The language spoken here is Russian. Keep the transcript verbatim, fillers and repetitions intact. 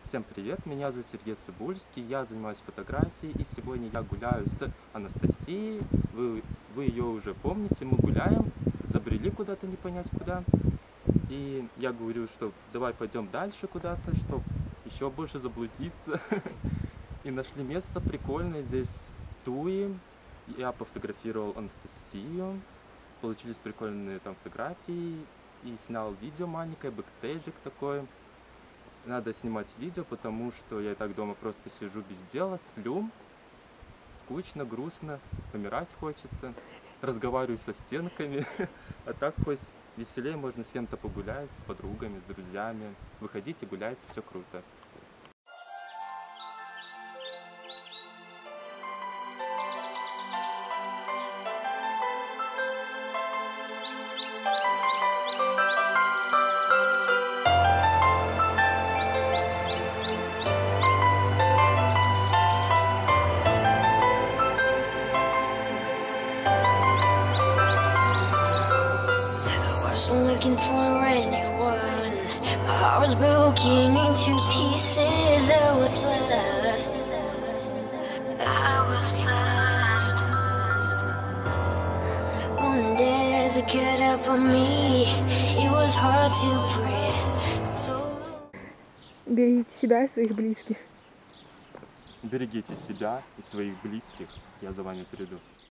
Всем привет, меня зовут Сергей Цибульский, я занимаюсь фотографией, и сегодня я гуляю с Анастасией. Вы, вы ее уже помните, мы гуляем, забрели куда-то не понять куда. И я говорю, что давай пойдем дальше куда-то, чтобы еще больше заблудиться. И нашли место прикольное, здесь туи. Я пофотографировал Анастасию, получились прикольные там фотографии. И снял видео маленькое, бэкстейджик такой. Надо снимать видео, потому что я и так дома просто сижу без дела, сплю. Скучно, грустно, помирать хочется. Разговариваю со стенками. А так хоть веселее, можно с кем-то погулять, с подругами, с друзьями. Выходите, гуляйте, все круто. Wasn't looking for anyone. My heart was broken into pieces. I was lost. I was lost. One day as it got up on me, it was hard to breathe. So... Берегите себя и своих близких. Берегите себя и своих близких. Я за вами приду.